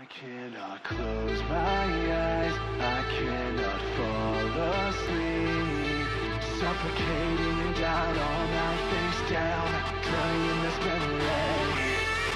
cannot close my eyes, I cannot fall asleep. Suffocating and down, all night face down, drowning in this memory.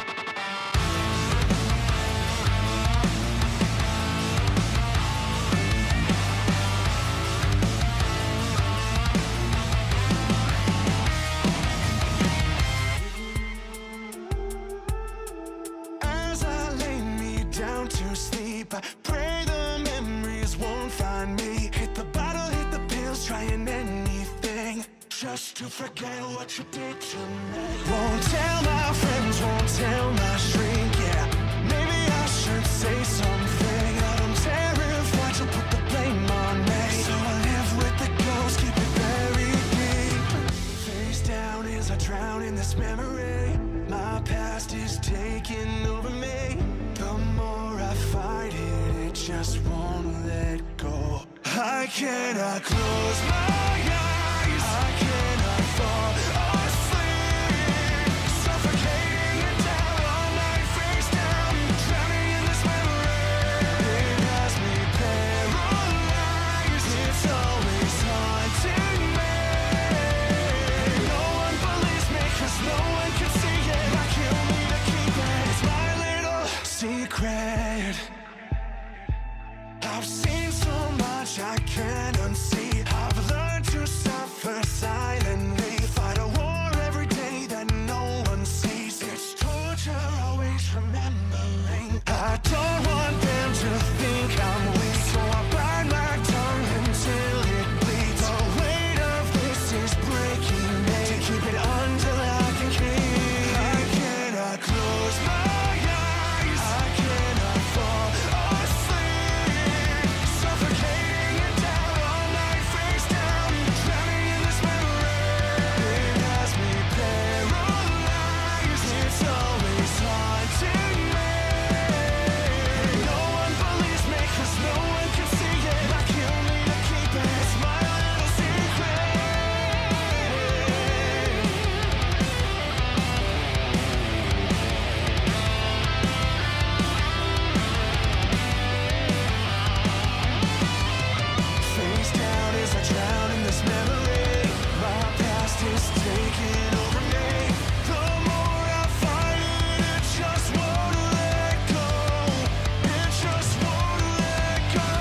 I pray the memories won't find me. Hit the bottle, hit the pills, trying anything just to forget what you did to me. Won't tell my friends, won't tell my shrink, yeah. Maybe I should say something, but I'm terrified to put the blame on me. So I live with the ghost, keep it buried deep. Face down as I drown in this memory. My past is taking over me. The more I fight it, it just won't let go. I cannot close my eyes, I cannot fall asleep. Suffocating and down, all night face down, drowning in this memory. It has me paralyzed, it's always haunting me. No one believes me, cause no one can see it. I kill me to keep it, it's my little secret. I've seen so much I can't unsee. I've learned to suffer silently, fight a war every day that no one sees. It's torture, always remembering. I don't want them to think I'm weak, so I bite my tongue until it bleeds. The weight of this is breaking me, to keep it until I can keep. I cannot close my eyes, I cannot fall asleep. Suffocating and down, all night face down, drowning in this memory. It has me paralyzed, it's always haunting me. No one believes me, cause no one can see it. I kill me to keep it, it's my little secret. Face down as I drown in this memory. My past is taking over me. The more I fight it, it just won't let go. It just won't let go.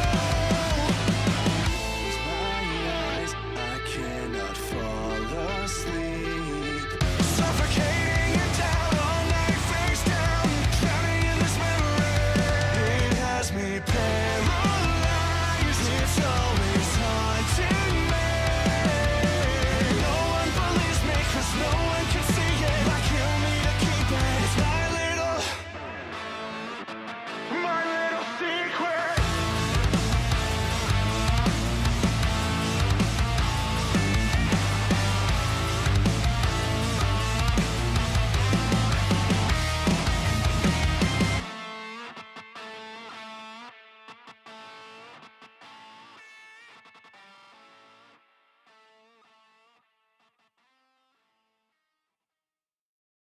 Close my eyes, I cannot fall asleep. Suffocating and down, all night face down, drowning in this memory. It has me paralyzed, it's always haunting me. No one believes me, cause no one can see